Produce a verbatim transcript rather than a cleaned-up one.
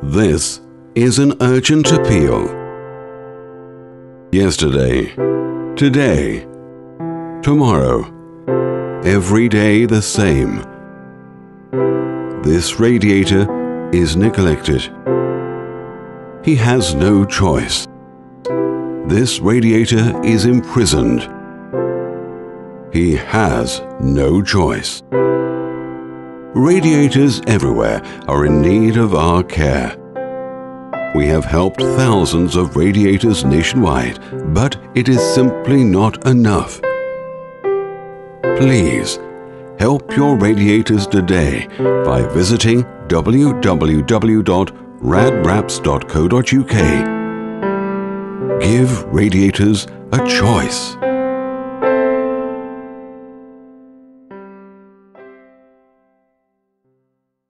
This is an urgent appeal. Yesterday, today, tomorrow, every day the same. This radiator is neglected. He has no choice. This radiator is imprisoned. He has no choice. Radiators everywhere are in need of our care. We have helped thousands of radiators nationwide, but it is simply not enough. Please, help your radiators today by visiting w w w dot radwraps dot co dot u k. Give radiators a choice.